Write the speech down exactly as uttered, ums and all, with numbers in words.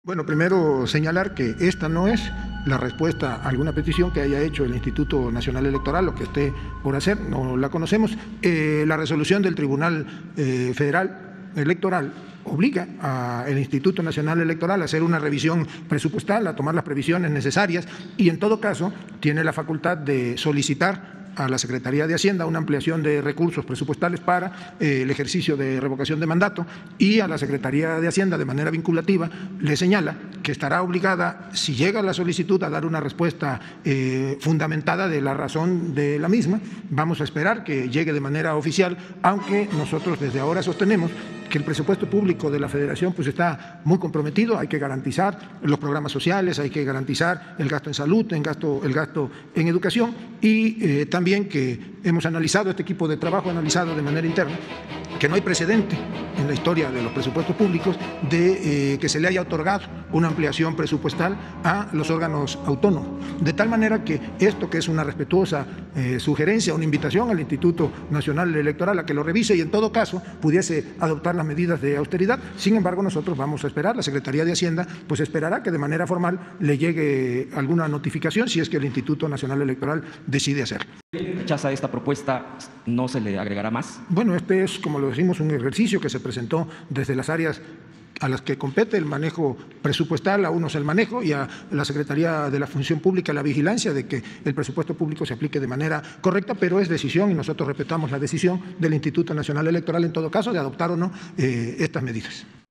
Bueno, primero señalar que esta no es la respuesta a alguna petición que haya hecho el Instituto Nacional Electoral o que esté por hacer, no la conocemos. Eh, la resolución del Tribunal eh, Federal Electoral obliga al Instituto Nacional Electoral a hacer una revisión presupuestal, a tomar las previsiones necesarias y en todo caso tiene la facultad de solicitar a la Secretaría de Hacienda una ampliación de recursos presupuestales para eh, el ejercicio de revocación de mandato, y a la Secretaría de Hacienda de manera vinculativa le señala que estará obligada, si llega la solicitud, a dar una respuesta eh, fundamentada de la razón de la misma. Vamos a esperar que llegue de manera oficial, aunque nosotros desde ahora sostenemos que el presupuesto público de la Federación pues está muy comprometido. Hay que garantizar los programas sociales, hay que garantizar el gasto en salud, en gasto, el gasto en educación, y eh, también que hemos analizado, este equipo de trabajo ha analizado de manera interna que no hay precedente en la historia de los presupuestos públicos de eh, que se le haya otorgado una ampliación presupuestal a los órganos autónomos, de tal manera que esto, que es una respetuosa eh, sugerencia, una invitación al Instituto Nacional Electoral a que lo revise y en todo caso pudiese adoptar las medidas de austeridad. Sin embargo, nosotros vamos a esperar, la Secretaría de Hacienda pues esperará que de manera formal le llegue alguna notificación si es que el Instituto Nacional Electoral decide hacerlo. ¿Rechaza esta propuesta? ¿No se le agregará más? Bueno, este es, como lo decimos, un ejercicio que se presentó desde las áreas a las que compete el manejo presupuestal, a unos el manejo y a la Secretaría de la Función Pública la vigilancia de que el presupuesto público se aplique de manera correcta, pero es decisión, y nosotros respetamos la decisión del Instituto Nacional Electoral en todo caso de adoptar o no eh, estas medidas.